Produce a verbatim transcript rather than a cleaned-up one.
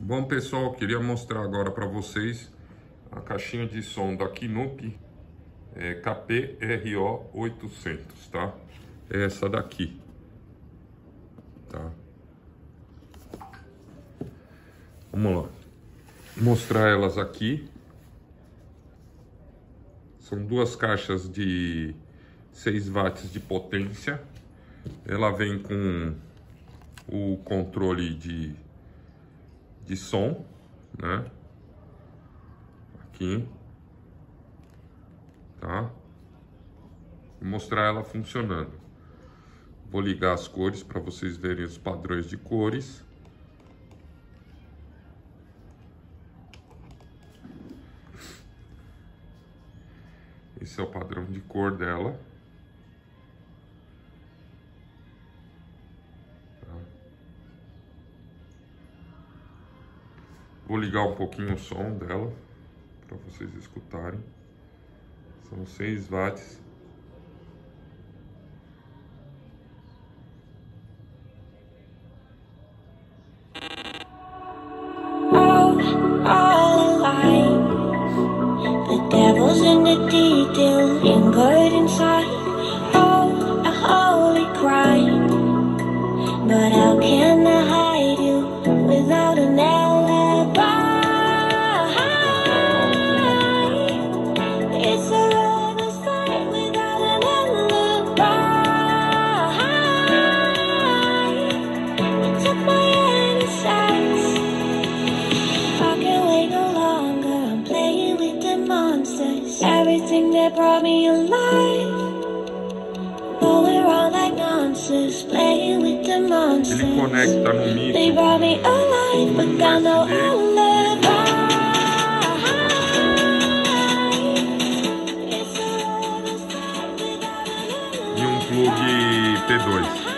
Bom, pessoal, queria mostrar agora para vocês a caixinha de som da Kinup é, K P R O oitocentos, tá? É essa daqui, tá? Vamos lá, mostrar elas aqui. São duas caixas de seis watts de potência. Ela vem com o controle de, de som, né? Aqui, tá? Vou mostrar ela funcionando. Vou ligar as cores para vocês verem os padrões de cores. Esse é o padrão de cor dela. Tá? Vou ligar um pouquinho o som dela para vocês escutarem. São seis watts. In the detail, inward inside. Oh, a holy crime. But how can I hide you without an alibi? It's a runner's fight without an alibi. You took my innocence. I can't wait no longer. I'm playing with the monsters. Everything that brought me alive. Rolling around like nonsense, playing with the monsters. Ele conecta no micro. They brought me alive, but got no alibi. E um plug P dois.